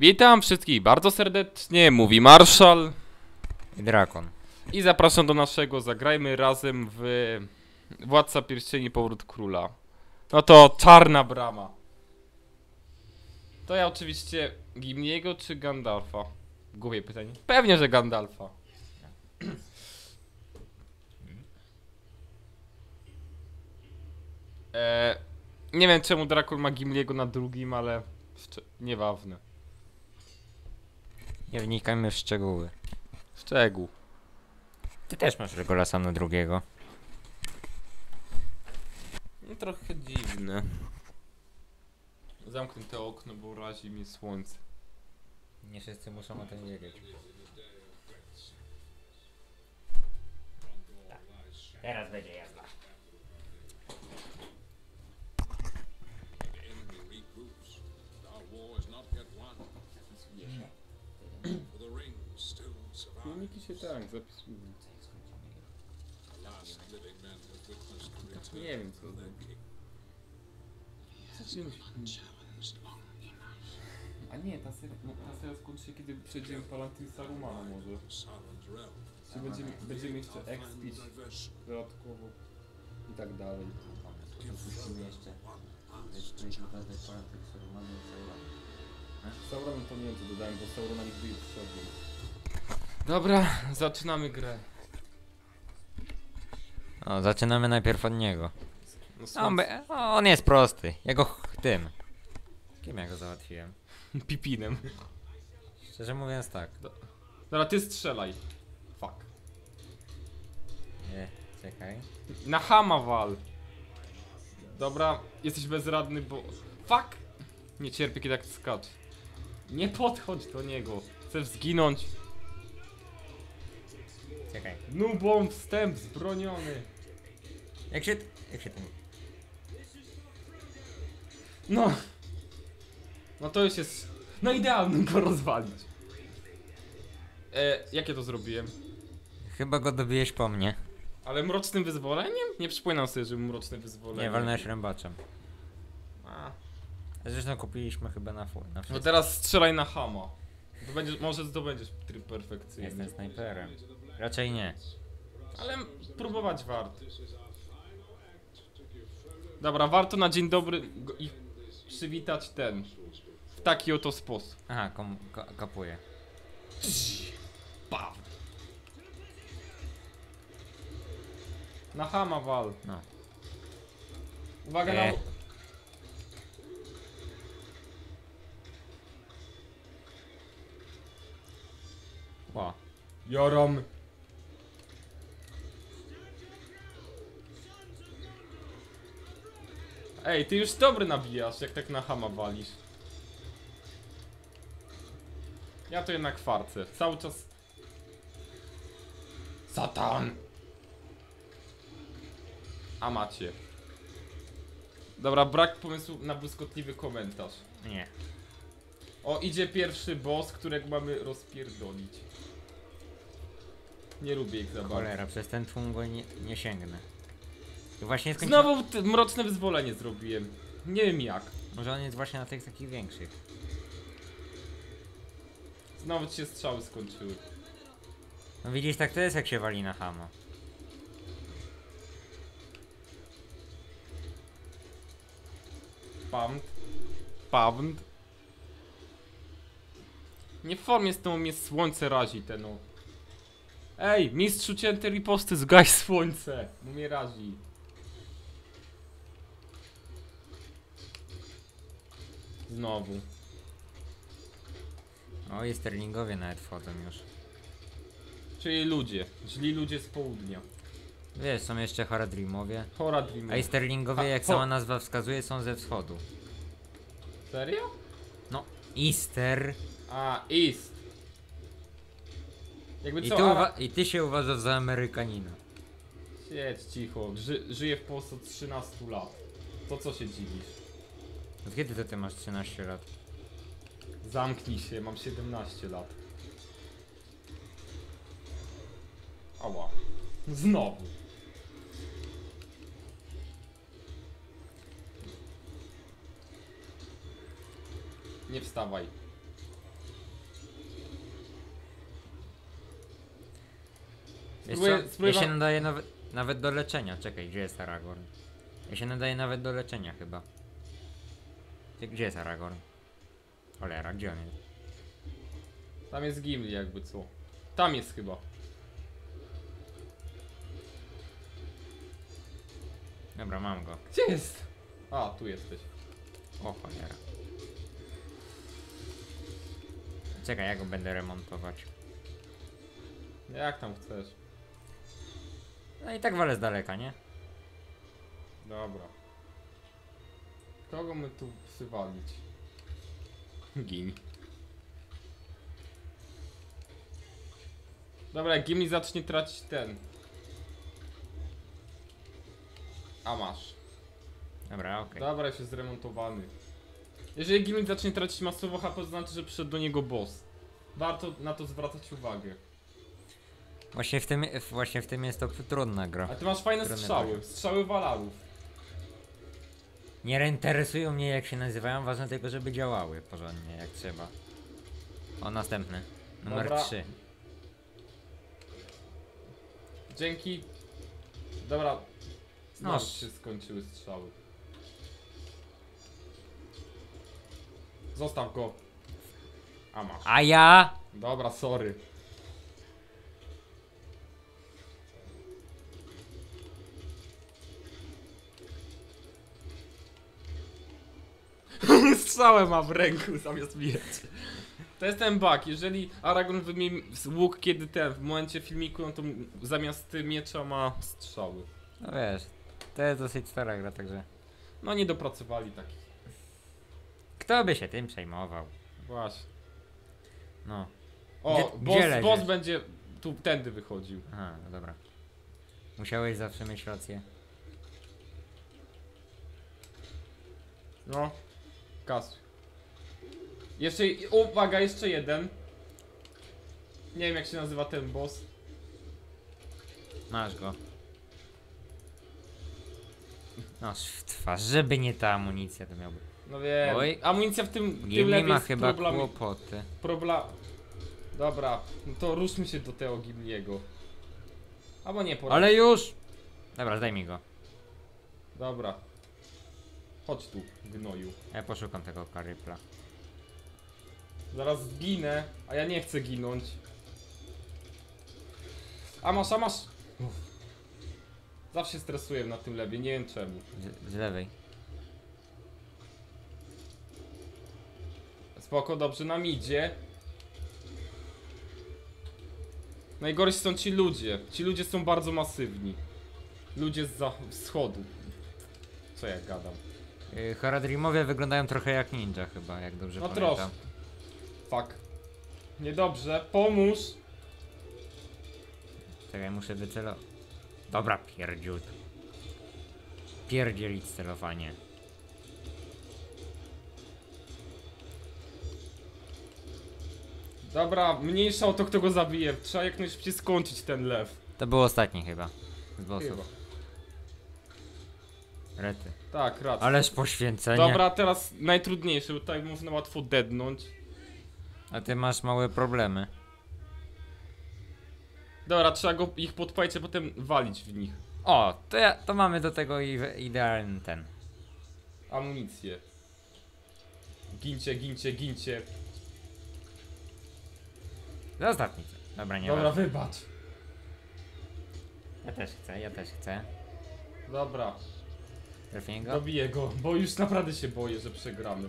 Witam wszystkich bardzo serdecznie, mówi Marszal I Drakon. i zapraszam do naszego Zagrajmy Razem w Władca Pierścieni Powrót Króla. No to Czarna Brama. To ja oczywiście Gimliego czy Gandalfa? Głupie pytanie. Pewnie, że Gandalfa. Nie wiem czemu Drakon ma Gimliego na drugim, ale nieważne. Nie wnikajmy w szczegóły. Szczegół. Ty też masz Legolasa na drugiego. No trochę dziwne. Zamknę to okno, bo razi mi słońce. Nie wszyscy muszą o tym wiedzieć. Tak. Teraz będzie jazda. Filmiki się tak zapisują. Nie wiem co A nie, ta seria skończy się, kiedy przejdziemy Palantir Sarumana może. Czy będziemy jeszcze expić dodatkowo i tak dalej. Sauronem to nie wiem co dodałem, bo Saurona nigdy nie przyszedłem. Dobra, zaczynamy grę. O, zaczynamy najpierw od niego. No, On jest prosty. Ja go tym. Kim ja go załatwiłem? Pipinem. Szczerze mówiąc tak. Dobra, ty strzelaj. Fuck. Nie, czekaj. Na Hama wal. Dobra, jesteś bezradny, bo... Fuck! Nie cierpię, kiedy tak skacz. Nie podchodź do niego. Chcesz zginąć. Czekaj. Nubą wstęp zbroniony. Jak się ten... No. No to już jest... No idealnym go rozwalić. Jak ja to zrobiłem? Chyba go dobijesz po mnie. Ale mrocznym wyzwoleniem? Nie przypominam sobie, że mroczne wyzwolenie. Nie, walnąłeś rębaczem. A. Zresztą kupiliśmy chyba na full. Na No wszystko. teraz strzelaj na Hama. To będzie, może zdobędziesz tryb perfekcyjny. Jestem snajperem. Raczej nie. Ale próbować warto. Dobra, warto na dzień dobry ich przywitać w taki oto sposób. Aha, kapuję. Bam. Na Hama wal. No. Uwaga na... Ła. Jorom. Ej, ty już dobry nabijasz, jak tak na Hama walisz. Ja to jednak farcę. Cały czas... Satan! A macie. Dobra, brak pomysłu na błyskotliwy komentarz. Nie. O, idzie pierwszy boss, którego mamy rozpierdolić. Nie lubię ich za bardzo. Cholera, przez ten tłum go nie sięgnę. I właśnie skończyłem... Znowu mroczne wyzwolenie zrobiłem. Nie wiem jak. Może on jest właśnie na tych takich większych. Znowu ci się strzały skończyły. No widzisz, tak to jest jak się wali na Hama. Pawnd. Nie w formie z tą mnie słońce razi ten no. Ej, mistrzu cięte riposty, zgaś słońce. Bo mnie razi. Znowu. O, i Sterlingowie nawet wchodzą już. Czyli ludzie. Źli ludzie z południa. Wiesz, są jeszcze Haradrimowie. Chora Dreamer. A i Sterlingowie, jak ho- sama nazwa wskazuje, są ze wschodu. Serio? No, Easter. A, East. Jakby I co, ty, I ty się uważasz za Amerykanina. Siedź cicho, żyję w Polsce od 13 lat. To co się dziwisz? Od kiedy to ty masz 13 lat? Zamknij się, mam 17 lat. Ała. Znowu. Nie wstawaj. Wiesz Spróbuję, co? spróbuję Ja się wam... nadaje nawet do leczenia. Czekaj, gdzie jest Aragorn? Ja się nadaje nawet do leczenia chyba. Gdzie jest Aragorn? Cholera, gdzie on jest? Tam jest Gimli jakby co. Tam jest chyba. Dobra, mam go. Gdzie jest? A, tu jesteś. O cholera. Czekaj, ja go będę remontować. Jak tam chcesz? No i tak walę z daleka, nie? Dobra. Kogo my tu przywalić? Gimli. Dobra, jak Gimli zacznie tracić ten. A masz. Dobra, okej. Dobra, już jest zremontowany. Jeżeli Gimli zacznie tracić masowo HP, to znaczy, że przyszedł do niego boss. Warto na to zwracać uwagę. Właśnie w tym jest to trudna gra. A ty masz fajne Trudny strzały. poziom. Strzały walarów. Nie interesują mnie jak się nazywają, ważne tylko żeby działały porządnie, jak trzeba. O, następny. Numer Dobra. 3. Dzięki. Dobra. Znowu No. się skończyły strzały. Zostaw go. A masz. A ja? Dobra, sorry. Strzałę ma w ręku zamiast miecz. To jest ten bug, jeżeli Aragorn wymieni łuk kiedy ten, w momencie filmiku, no to zamiast miecza ma strzały. No wiesz, to jest dosyć stara gra, także... No nie dopracowali takich. Kto by się tym przejmował? Właśnie. No. O, Gdzie boss leżysz? będzie tu tędy wychodził. Aha, no dobra. Musiałeś zawsze mieć rację. No. Kasuj. Jeszcze, uwaga, jeszcze jeden. Nie wiem jak się nazywa ten boss. Masz go. No, w twarz, żeby nie ta amunicja to miałby. No wiem. Oj. Amunicja w tym Nie lewie ma jest chyba kłopoty. Dobra, no to ruszmy się do tego Gimliego. Albo nie, pora. Ale już! Dobra, zdaj mi go. Dobra. Chodź tu, gnoju. Ja poszukam tego karypla. Zaraz zginę, a ja nie chcę ginąć. A masz, a masz! Uff. Zawsze się stresuję na tym lewie, nie wiem czemu. Z lewej. Spoko, dobrze nam idzie. Najgorsi są ci ludzie. Ci ludzie są bardzo masywni. Ludzie z wschodu. Co ja gadam? Haradrimowie wyglądają trochę jak ninja chyba, jak dobrze No pamiętam. troszkę. Fuck. Niedobrze, pomóż! Czekaj, muszę wycelować. Dobra, pierdziut. Pierdzielić celowanie. Dobra, mniejsza o to kto go zabije. Trzeba jak najszybciej skończyć ten lew. To był ostatni chyba. Z bossów. Chyba. Rety. Tak, racja. Ależ poświęcenie. Dobra, teraz najtrudniejsze, bo tutaj można łatwo deadnąć. A ty masz małe problemy. Dobra, trzeba ich podpalić, a potem walić w nich. O, to mamy do tego idealny ten. Amunicję. Gincie, gincie, gincie. Zostaw mi to. Dobra, nie Dobra, ma. wybacz. Ja też chcę, ja też chcę. Dobra, Trafię go? dobiję go, bo już naprawdę się boję, że przegramy.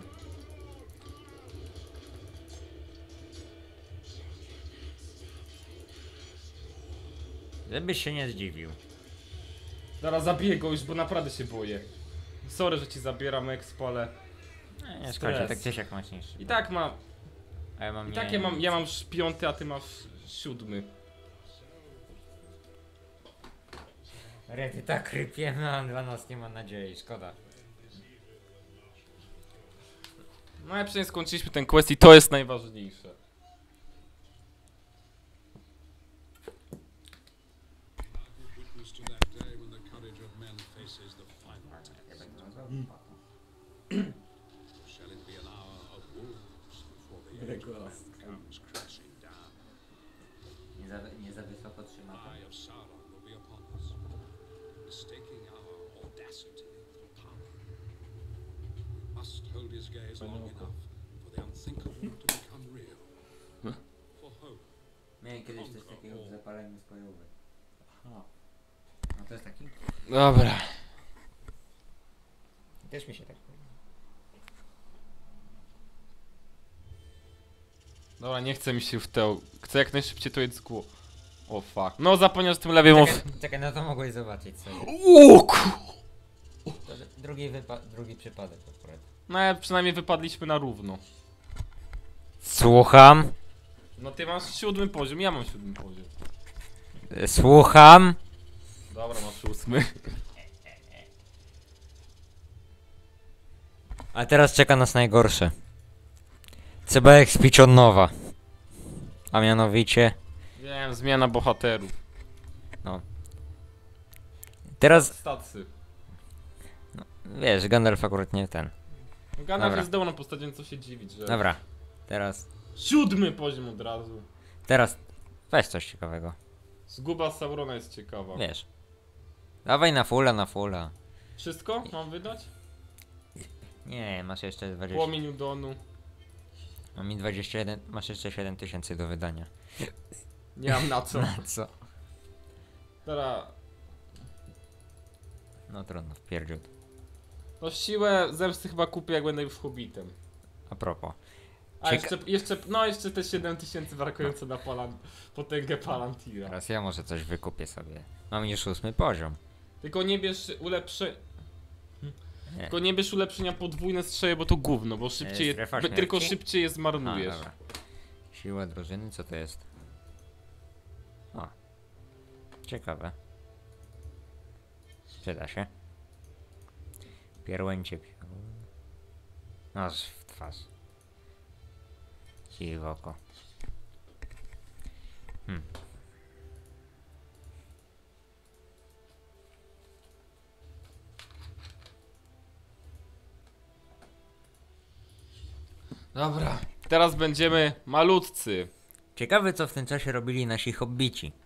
Żebyś się nie zdziwił. Dobra, zabiję go już, bo naprawdę się boję. Sorry, że ci zabieram expo, ale... Nie Stres. szkodzi, tak gdzieś jak masz niż. I tak mam... A ja mam I nie. tak ja mam 5, a ty masz 7. Rety tak chrypiemy, a dla nas nie ma nadziei, szkoda. No ale przynajmniej skończyliśmy ten quest i to jest najważniejsze. Witness to that day when the courage of men faces the final test. Shall it be an hour of wolves before the age of man comes crashing down? Nie za wysoko trzyma to? Eye of of Sauron will be upon us, mistaking our audacity for power. Must hold his gaze long enough for the unthinkable to become real. For hope. Miałem kiedyś coś takiego w zapaleniu spojowe. Aha. A to jest taki? Dobra. Też mi się tak powiedział. Dobra, nie chce mi się w to. Chcę jak najszybciej to jedz z głowy. O fuck. No zapomniał z tym lewym off. Czekaj, no to mogłeś zobaczyć sobie. Łuk! To, że drugi przypadek akurat. No ale przynajmniej wypadliśmy na równo. Słucham. No ty masz 7 poziom, ja mam 7 poziom. Słucham. Dobra, masz 8. A teraz czeka nas najgorsze. Trzeba expić od nowa. A mianowicie... Wiem, zmiana bohaterów. Teraz... Stacy. Wiesz, Gandalf akurat nie ten. Gandalf Dobra. jest dobrą postacią, co się dziwić, że... Dobra. Teraz... 7 poziom od razu. Teraz... Weź coś ciekawego. Zguba Saurona jest ciekawa. Wiesz. Dawaj na fulla, na fulla. Wszystko mam wydać? Nie, masz jeszcze 20... Płomień Udonu. Mam mi 21... Masz jeszcze 7000 do wydania. Nie mam na co. Co? Dobra. No trudno, wpierdziut. No siłę zemsty chyba kupię, jak będę już hobbitem. A propos. A jeszcze te 7000 brakujące na potęgę Palantira. Teraz ja może coś wykupię sobie. Mam już 8 poziom. Tylko nie bierz Nie. Tylko nie bierz ulepszenia podwójne strzelby, bo to gówno, bo szybciej je, strefa tylko śmierci? szybciej je zmarnujesz. dobra. Siła drużyny, co to jest? O. Ciekawe. Przyda się. Pierłęcie piorun. Aż w twarz. Kij w oko. Dobra, teraz będziemy malutcy. Ciekawe co w tym czasie robili nasi hobbici.